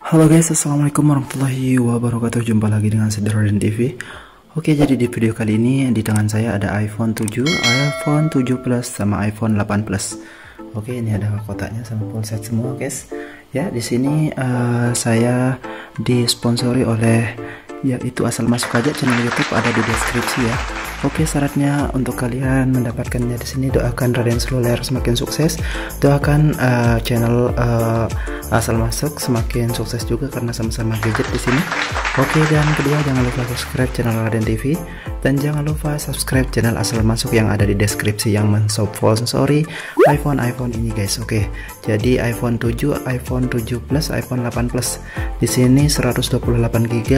Halo guys, assalamualaikum warahmatullahi wabarakatuh. Jumpa lagi dengan saya Raden TV. Oke, jadi di video kali ini di tangan saya ada iPhone 7, iPhone 7 Plus sama iPhone 8 Plus. Oke, ini ada kotaknya sama full set semua guys. Ya, di sini saya disponsori oleh, yaitu asal masuk aja channel YouTube, ada di deskripsi ya. Oke, syaratnya untuk kalian mendapatkannya di sini, doakan Raden Seluler semakin sukses, doakan channel asal masuk semakin sukses juga karena sama-sama gadget di sini. Oke, dan kedua jangan lupa subscribe channel Raden TV dan jangan lupa subscribe channel asal masuk yang ada di deskripsi yang mensponsori iPhone ini guys. Oke, jadi iPhone 7, iPhone 7 Plus, iPhone 8 Plus. Di sini 128GB,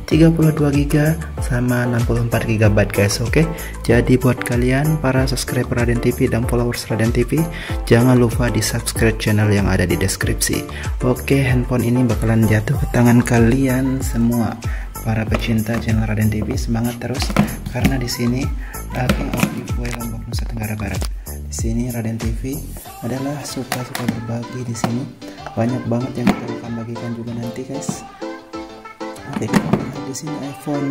32GB sama 64GB guys. Oke, jadi buat kalian para subscriber Raden TV dan followers Raden TV, jangan lupa di subscribe channel yang ada di deskripsi. Oke, handphone ini bakalan jatuh ke tangan kalian semua para pecinta channel Raden TV. Semangat terus karena di sini King of Giveaway Lombok Nusa Tenggara Barat. Di sini Raden TV adalah suka berbagi di sini. Banyak banget yang kita akan bagikan juga nanti guys. Oke, kita lihat di sini iPhone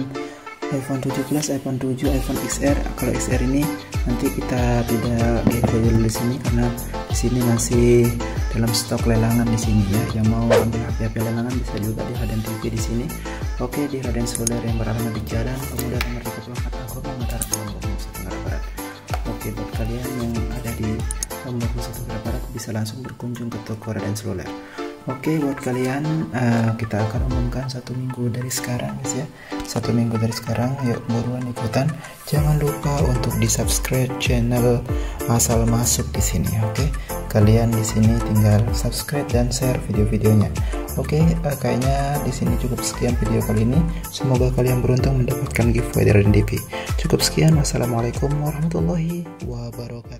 7 Plus, iPhone 7, iPhone XR. Kalau XR ini nanti kita tidak giveaway dulu di sini karena di sini masih dalam stok lelangan di sini ya. Yang mau ambil HP lelangan bisa juga di Raden TV di sini. Oke, di Raden Seluler yang beralamat di Jalan Pemuda Merdeka Pelangkat Agama Mataram, Lombok Nusa Tenggara Barat. Oke, buat kalian yang ada di Lombok Nusa Tenggara Barat bisa langsung berkunjung ke toko Raden Seluler. Oke, buat kalian kita akan umumkan 1 minggu dari sekarang guys ya. 1 minggu dari sekarang, yuk buruan ikutan. Jangan lupa untuk di subscribe channel asal masuk di sini. Oke, kalian di sini tinggal subscribe dan share video-videonya. Oke, kayaknya di sini cukup sekian video kali ini. Semoga kalian beruntung mendapatkan giveaway dari Raden TV. Cukup sekian, wassalamualaikum warahmatullahi wabarakatuh.